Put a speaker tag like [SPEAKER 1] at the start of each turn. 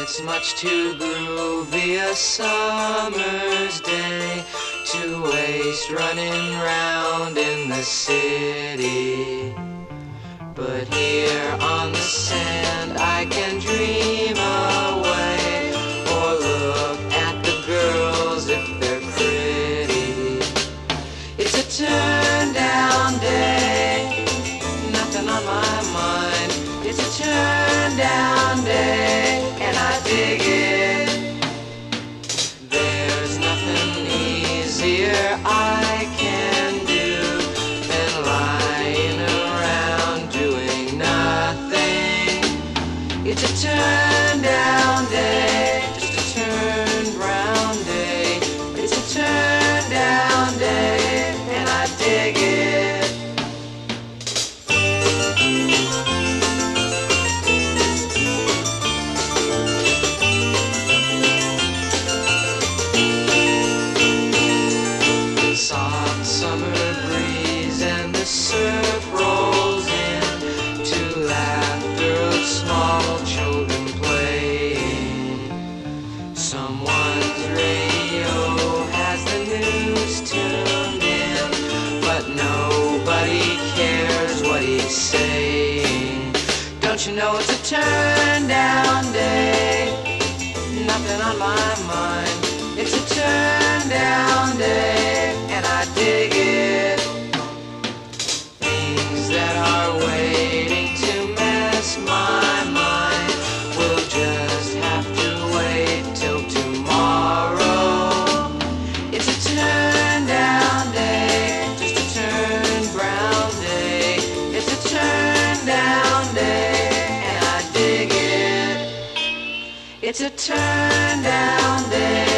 [SPEAKER 1] It's much too groovy a summer's day to waste running round in the city. But here on the sand I can dream away, or look at the girls if they're pretty. It's a turn down day, nothing on my mind. It's a turn down day, and I dig it. There's nothing easier I can do than lying around doing nothing. It's a turn down day, just a turn round day. It's a turn down day, and I dig it. Soft summer breeze and the surf rolls in to laughter of small children playing. Someone's radio has the news tuned in, but nobody cares what he's saying. Don't you know it's a turn down day? Nothing on my mind. It's a turn down day, and I dig it. Things that are waiting to mess my mind will just have to wait till tomorrow. It's a turn down day, just a turn brown day. It's a turn down day, and I dig it. It's a turn down day.